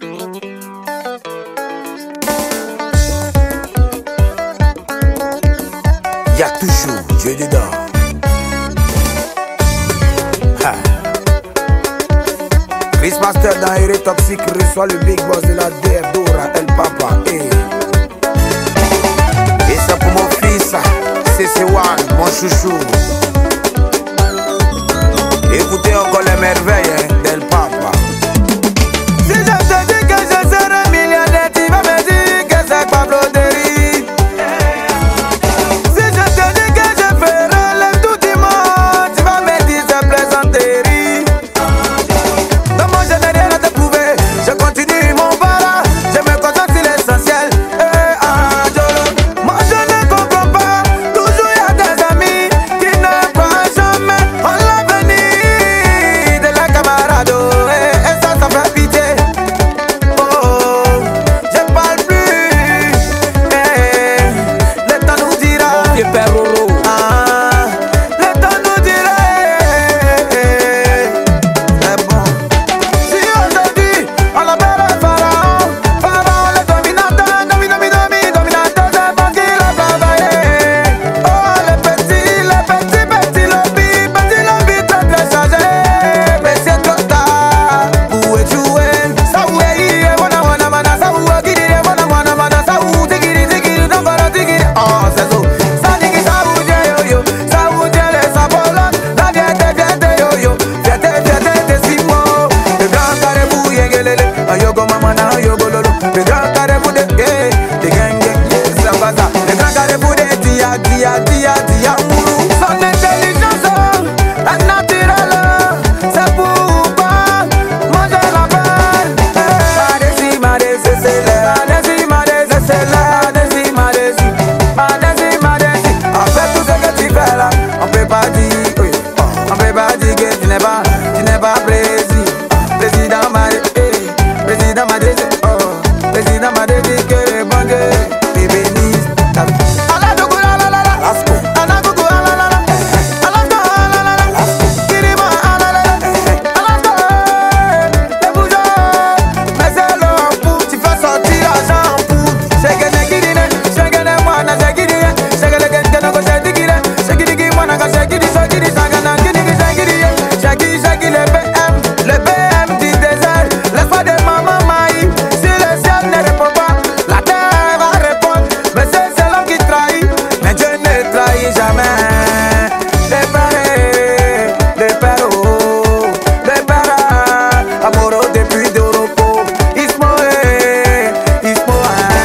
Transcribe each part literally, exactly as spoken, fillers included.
Y'a toujours Dieu dedans. Ha. Chris Master dans Héré Toxique reçoit le big boss de la D F Dora, El Papa. Et, et ça pour mon fils, C C un, mon chouchou. Écoutez encore les merveilles hein, d'El Papa. Si je te dis que je serai millionnaire, tu vas me dire que c'est pas broderie. Si je te dis que je ferai le tout du monde, tu vas me dire c'est plaisanterie. Dans mon je n'ai rien à te prouver, je continue mon bara, je me concentre sur l'essentiel. Et ah, je, moi je ne comprends pas, toujours y a des amis qui ne croient jamais en l'avenir de la camarade. Et, et ça, ça fait pitié. Oh, je parle plus. Eh, le temps nous dira. Mon vieux père Roro. Ah, le temps nous dira. C'est bon. Si aujourd'hui on l'appelle Pharaon, Pharaon le dominateur, domi, domi, domi, dominateur, c'est parce qu'il a travaillé. Oh, le petit, le petit, petit lobby, petit lobby très très chargé. Mais c'est trop tard, où es-tu? Ça où est-il? Wana wana mana, ça où est-il? Wana wana mana, ça où tigiri tigiri, non voilà tigiri. Oh, c'est ça. Ça dit que ça où est yo yo, ça où est les sabolas, la viette viette yo yo, viette viette de simo. Le grand caribou yengelele, ayogo mamana ayogo lolo. Le grand caribou de eh, de genge, ça va ça. Le grand caribou de dia dia dia dia mourou. Son intelligence, la naturelle, c'est pourquoi moi je l'appelle. Madesi, madesi, c'est là. Madesi, madesi, c'est là. Madesi, madesi, madesi, madesi. Après tout ce que tu fais là, on peut pas dire, oui, on peut pas dire que tu n'es pas, tu n'es pas président. Président m'a dit, eh, président m'a dit, oh, président m'a dit que le bon Dieu te bénisse. Allah dougou la la la la, Allah dougou la la la la, Allah dougou la la la la, Kirima la la la, Allah dougou les boujons, mais c'est l'homme pour tu fais sortir l'argent pour. C'est que n'est qu'il n'est, c'est que n'est moi n'a c'est qu'il n'est, c'est que n'est que n'est que c'est qu'il est, c'est qu'il dit moi n'a que c'est qu'il dit c'est qu'il dit ça n'a qu'il dit c'est qu'il dit, c'est qu'il c'est qu'il est B M, le B M du désert, l'espoir de maman Maï. Si le ciel ne répond pas, la terre va répondre. Mais c'est c'est l'homme qui trahit, mais Dieu ne trahit jamais. Les pères, les pères, oh, les pères, amoureux depuis d'Europe. Ismo, eh, Ismo,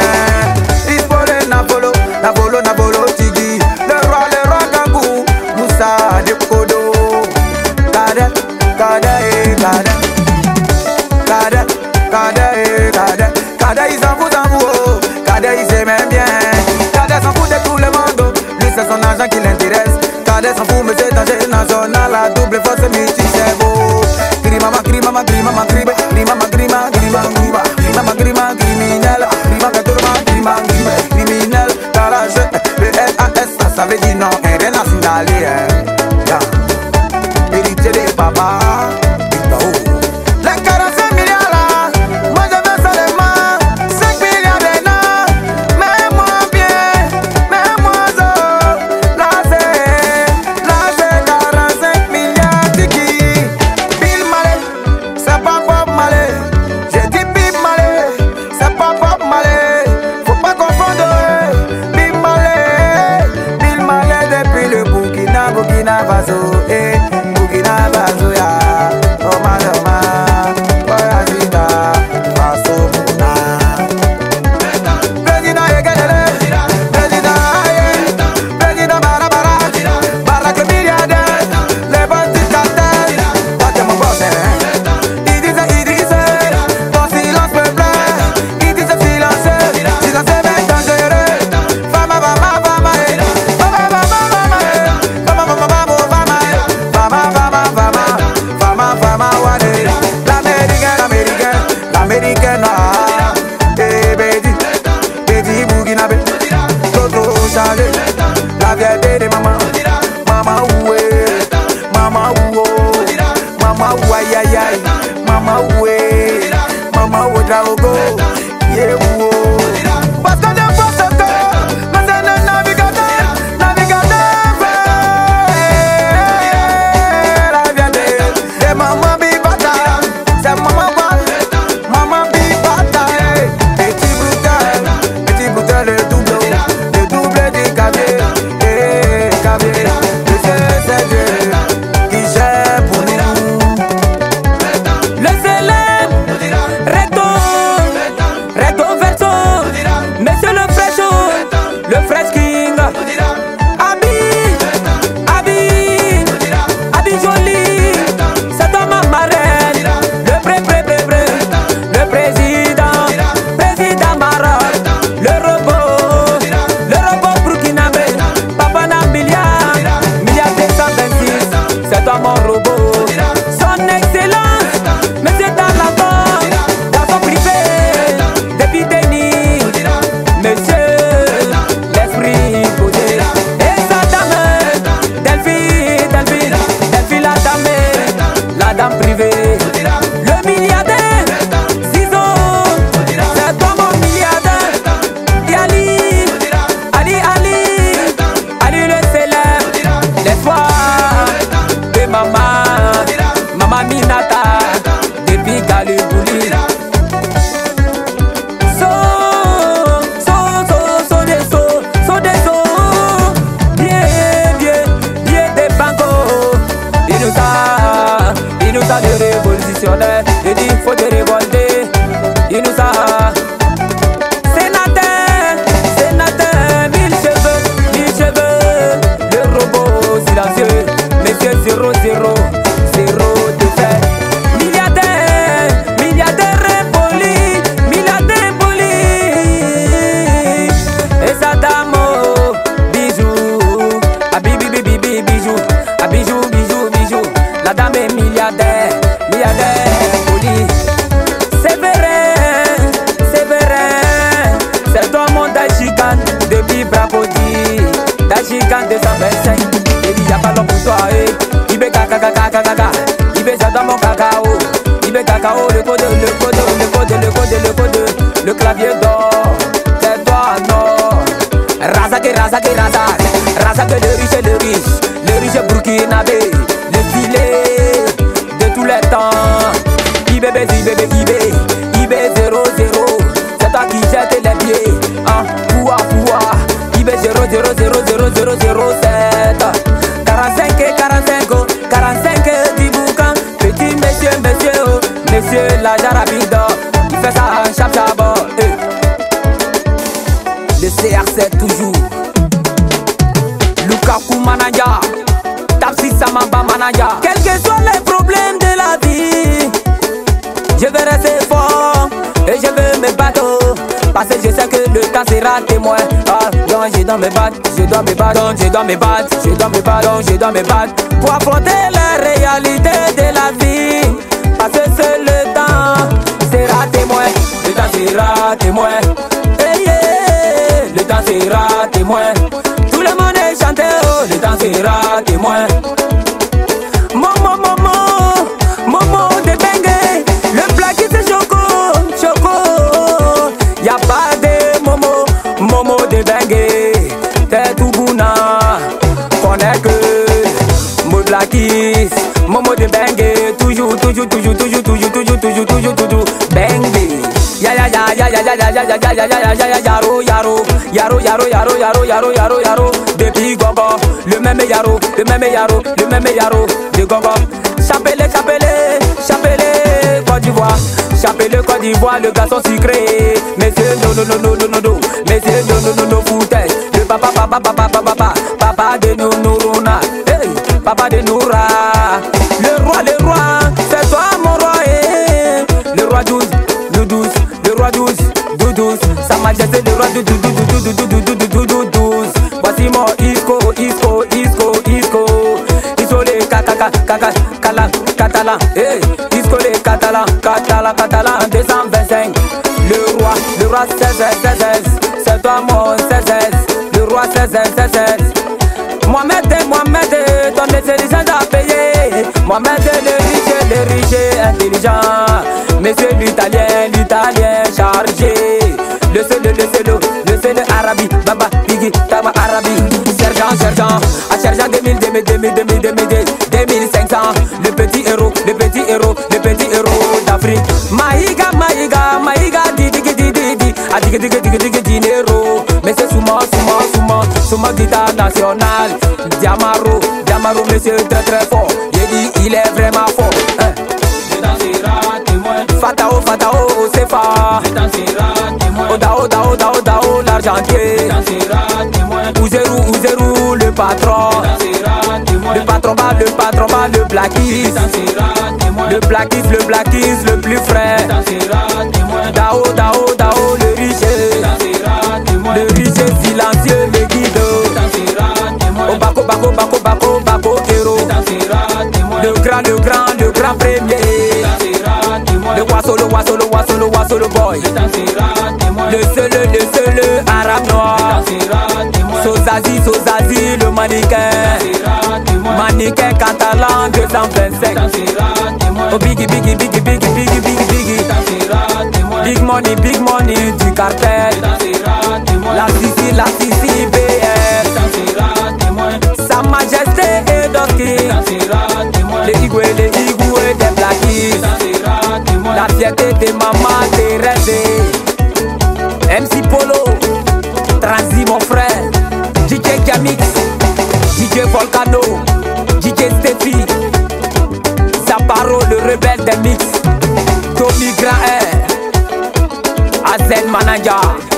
eh, Ismo le Napolo, Napolo, Napolo, Tigui, le roi, le roi Kangou, Moussa de Kodo, Kade, Kade, eh, Kade, Kade, Kade, eh, Kade, Kade, il s'en fout, s'en fout, oh, Kade, il s'aime bien, Kade s'en fout de tout le monde, lui c'est son argent qui l'intéresse, Kade s'en fout, mais c'est danger national, la double force multi-cerveau. Grimama, grimama, grimama, grima, grimama, grima, grima, grima, grimama, grima, criminel, grima, grima, grima, grima, criminel, garage, le L A S, ça, ça veut dire non, rien à signaler, hein, yeah. Héritier des papas, les quarante-cinq milliards là, moi je veux seulement cinq milliards maintenant. Mets-moi bien, mets-moi zo. Là c'est, là c'est quarante-cinq milliards tiki. Bill Malé, c'est pas Bob Malé. J'ai dit Bill Malé, c'est pas Bob Malé. Faut pas confondre Bill Malé, Bill Malé depuis le Burkina, Burkina Faso, eh, Burkina Faso ya. Oma Oma, Oya Zita, Faso Muna. Président Yegelele, président Aye, président Barabara, Barak milliardaire, les bandits cartels, toi t'es mon boss, hein. Idrissa, Idrissa, ton silence me plaît. Idrissa silencieux, silencieux mais dangereux. Fama, fama, fama, eh. Fama, fama, fama, eh. Fama, fama, fama, fama, eh. Fama, fama, fama, fama, fama, wade. L'américain, l'américain, l'américain, ah. Eh, Bédi, Bédi, Burkinabé, Toto chargé, la vieille de maman, maman oué, maman ouo, maman ouaï aïe aïe, maman oué, maman oué. Ouedraogo, yeah, wow. Parce que des fois c'est que, mais c'est le navigateur, navigateur vrai. La vie de maman Bibata, c'est maman Bal, maman Bibata. Petit brutal, petit brutal, le double, le double du café, eh, café. C'est Dieu qui gère pour nous. Le célèbre Recto, Recto Verso, Monsieur le Fraîcho, le Fresh King, Abi, Abi, Abi Joli, c'est toi ma marraine, le pré pré pré pré, le président, président Maroc, le robot, le robot burkinabé, Papa Nambilia, milliard deux cent vingt-six, c'est toi mon robot. Son excellence, Monsieur Talagon, dans son privé, depuis Denis, Monsieur l'esprit posé. Et sa dame, Delphine, Delphine, Delphine la dame, la dame privée. Le milliardaire, Zizo, c'est toi mon milliardaire. Et Ali, Ali, Ali, Ali le célèbre, l'espoir de maman. Maman Minata, depuis Galibouli. So, so, so, so des so, so des so. Bien, bien, bien des bangos. Il nous a, il nous a des révolutionnaires. Il dit faut te révolter. Il nous a. Sénateur, sénateur, mille cheveux, mille cheveux. Le robot silencieux, monsieur zéro zéro. Zéro de fait. Milliardaire, milliardaire poli, milliardaire poli. Et sa dame, oh, bijou, ah bibi bibi bibi bijou, ah bijou bijou bijou. La dame est milliardaire, milliardaire poli. C'est vrai, c'est vrai. C'est toi mon Dachigan depuis Bracodi, Dachigan deux cent vingt-cinq. Et il y a pas long pour toi, eh. Ibe kaka kaka kaka, Ibe ça dans mon cacao, Ibe cacao, le code, le code, le code, le code, le code, le clavier d'or, c'est toi non. Razak et razak et razak, razak le riche et le riche, le riche burkinabé, le filet de tous les temps. Ibe bébé, Ibe Ibe, Ibe zéro zéro, c'est toi qui jette les pieds, hein, poua poua, Ibe zéro zéro zéro zéro zéro zéro sept. quarante-cinq et quarante-cinq, quarante-cinq du boucan. Petit monsieur, monsieur, oh, monsieur la jarabida. Il fait ça en chap chap, eh. Le C R sept toujours. Lukaku Manaya, Tapsi Samamba Manaya. Quels que soient les problèmes de la vie, je vais rester fort et je vais me battre. Parce que je sais que le temps sera témoin. Ah, donc je dois me battre, je dois me battre, donc je dois me battre, je dois me battre, donc je dois me battre pour affronter la réalité de la vie. Parce que c'est le temps sera témoin, le temps sera témoin. Hey, yeah, le temps sera témoin. Tout le monde est chanté, oh, le temps sera témoin. Momo, momo, momo de bengue, le plat qui c'est choco, choco. Y'a pas de momo, momo de bengue, t'es tout bouna. Connais que mon blackis, momo de bengue, toujours, toujours, toujours, toujours, toujours, toujours, toujours, toujours, toujours, bengue. Ya ya ya ya ya ya ya ya ya ya ya ya ya ya yaro yaro yaro yaro yaro yaro yaro yaro yaro depuis Gogo, le même yaro, le même yaro, le même yaro de Gogo. Chapelle, chapelle, chapelle, Côte d'Ivoire, chapelle Côte d'Ivoire, le garçon sucré. Monsieur no no no no no no no, monsieur no no no no foutaise, le papa papa papa papa papa papa de no no rona, hey, papa de Noura, le roi le roi, c'est toi mon roi, eh, le roi douze, le douze, le roi douze, douze, sa majesté le roi douze, douze, douze, douze, douze, douze, douze. Voici mon Isco, Isco, Isco, Isco, Isco les kaka kaka kala catalan, eh, Isco les catalan, catalan, catalan, deux cent vingt-cinq. Le roi, le roi seize, seize, c'est toi mon seize, le roi seize, seize. Mohamed, Mohamed, ton intelligence a payé. Mohamed, le riche, le riche, intelligent. Monsieur l'italien, l'italien. Tama Arabi, sergent, sergent, à sergent deux mille, deux mille, deux mille, deux mille, deux mille, deux mille cinq cents. Le petit héros, le petit héros, le petit héros d'Afrique. Maïga, Maïga, Maïga, di di di di di di, a di di di di di di dinero. Mais c'est souvent, souvent, souvent, souvent guitare nationale. Diamaro, Diamaro, monsieur très très fort. J'ai dit, il est vraiment fort. Hein. Fatao, Fatao, c'est fort. Oda, Oda, Oda, Oda, Oda, l'argentier. Ouzerou, Ouzerou, le patron. Le patron bas, le patron bas, le blackis. Le blackis, le blackis, le plus frais. Dao, Dao, Dao, le riche. Le riche silencieux, le guide. Oh, Bako, Bako, Bako, Bako, Bako, héros. Le grand, le grand, le grand premier. Le oiseau, le oiseau, le oiseau, le oiseau, le boy. Le seul, le seul arabe noir. Sozazi, Sozazi, le mannequin. Mannequin catalan deux cent vingt-cinq. Oh biggie, biggie, biggie, biggie, biggie, biggie, biggie. Big money, big money du cartel. La Sicile, la Sicile, B F. Sa Majesté et Doski. Les Igwe, les Igwe des Blackies. La fierté de maman Thérèse. M C Polo, Transi mon frère. D J Kamix, D J Volcano, D J Steffi. Zaparo, le rebelle des mix. Tommy Grand Air, Azen Manager.